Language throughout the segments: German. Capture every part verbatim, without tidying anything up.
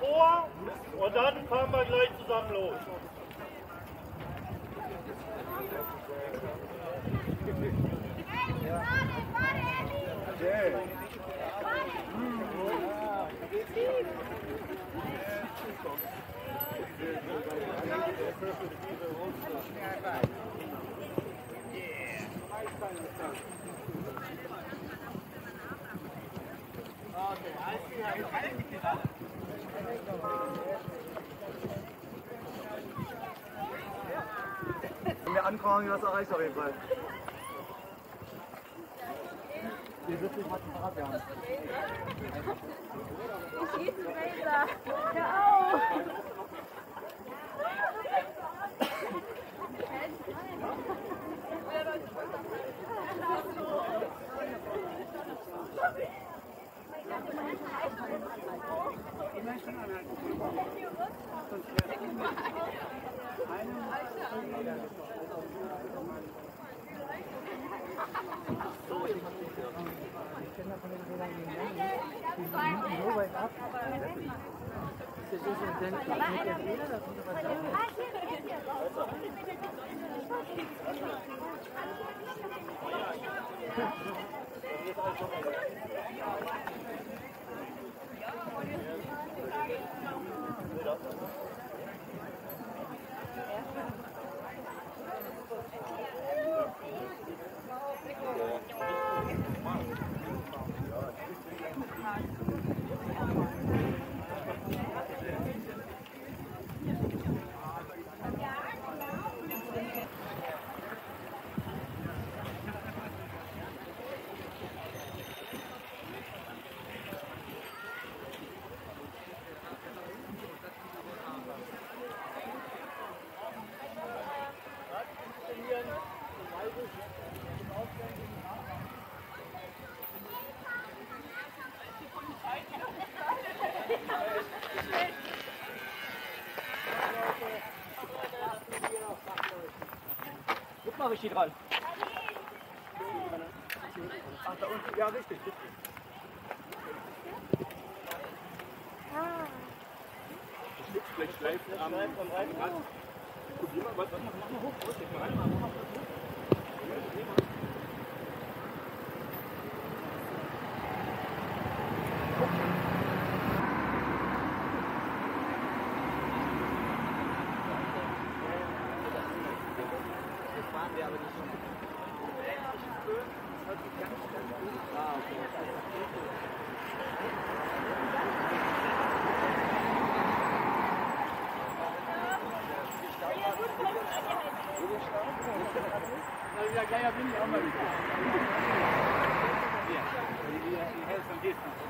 vor und dann fahren wir gleich zusammen los. Wenn wir ankommen, was erreicht auf jeden Fall. Hier wird sich was im Fahrrad haben. Ich schieße Laser. Hör auf! So weit ab. Das ist ein mit der Feder, da kommt was Guck mal, richtig dran. Ach, da unten, ja, richtig. Vielleicht schleifen am Rad. Probier mal, was, mach mal hoch, mach mal rein, mach mal hoch. Ja, gleich bin ich auch mal wieder. Ja, die Hälfte geht nicht.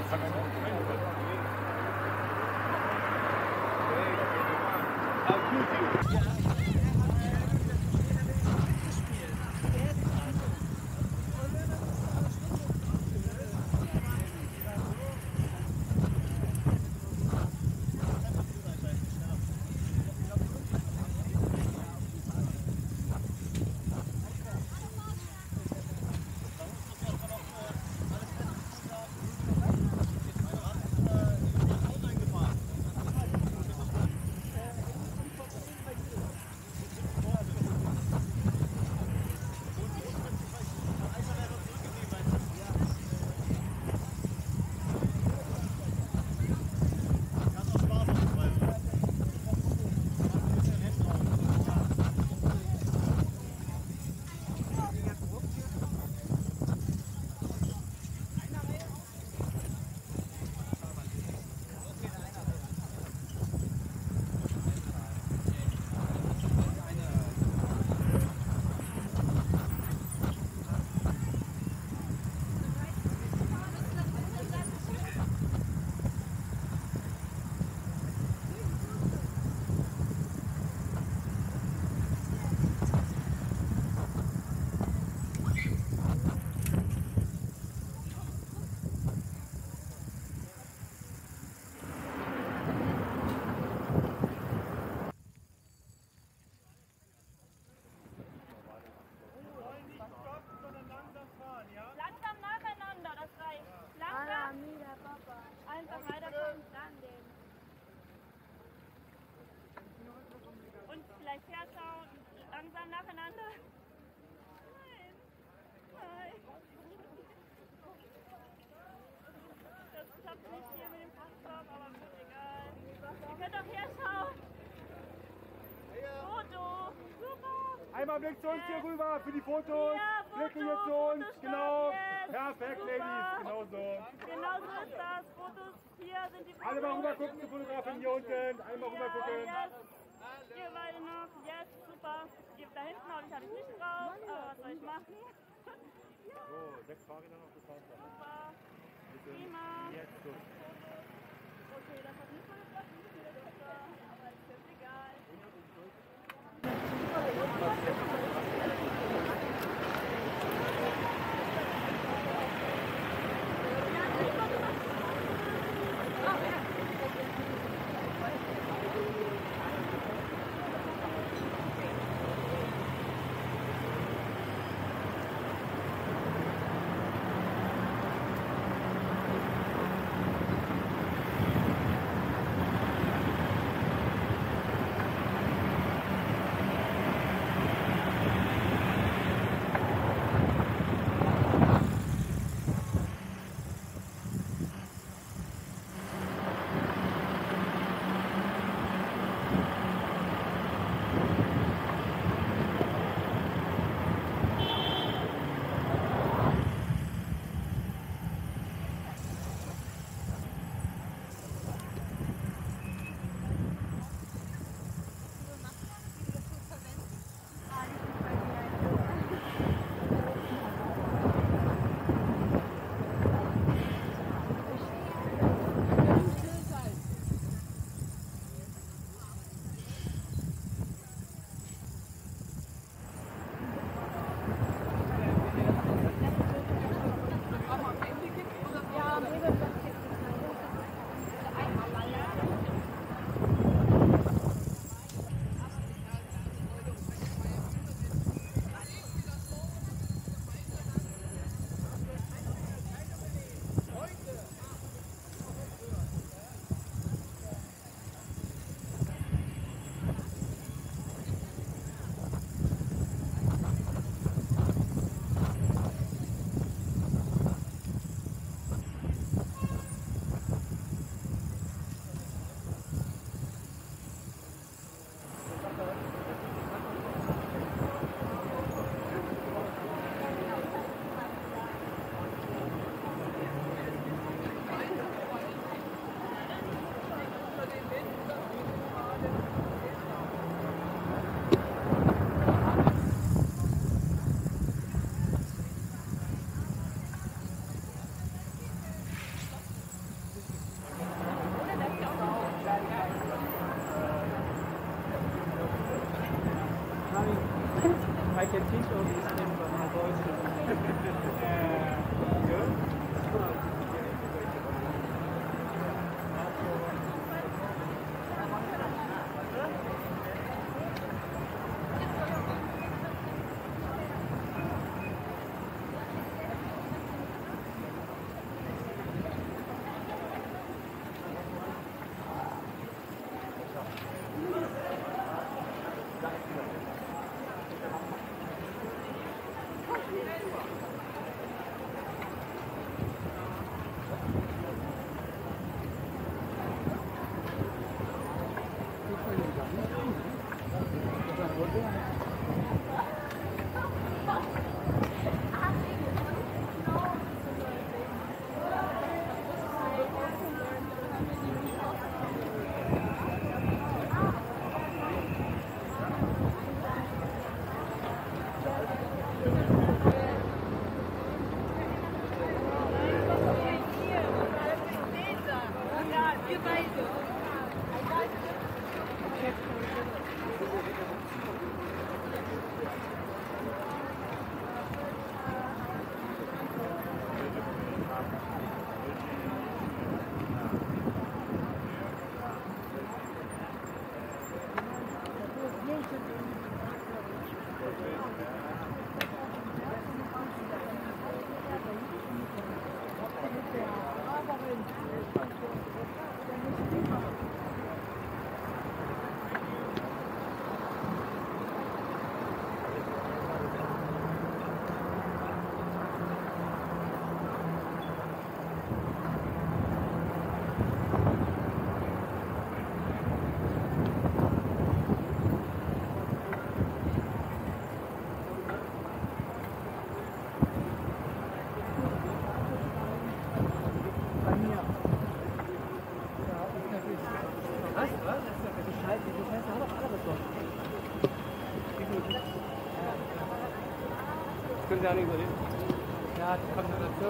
kann einer auch rein. Einfach weiterkommen, dann den. Und vielleicht herschauen, langsam nacheinander. Nein, nein. Das klappt nicht hier mit dem Kraftstoff, aber gut, egal. Ihr könnt auch herschauen. Foto, super. Einmal Blick zu uns hier rüber für die Fotos. Ja, Foto, Blicke hier zu uns, Fotostopp, genau. yes. Perfekt, Super. Ladies, genau so. Genau so ist das. Fotos, hier sind die Fotos. Alle mal rüber gucken zur Fotografin hier unten. Einmal rüber gucken. Yes. Ihr beide noch. Yes, super. Ihr da hinten habe ich, hab ich nicht drauf, aber was soll ich machen? So, sechs Fahrräder noch gefahren. Super. Prima. Jetzt so. Okay, das hat nicht mal geklappt. Aber ist jetzt egal. können sie auch nicht überleben. Ja, das kommt noch dazu.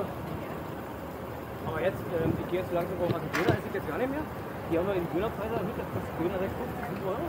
Aber jetzt, ähm, ich gehe jetzt so langsam auf den Döner, esse ich jetzt gar nicht mehr. Die haben wir den Dönerpreis erhöht, das kostet Döner sechs Euro.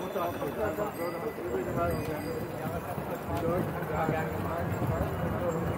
Ja,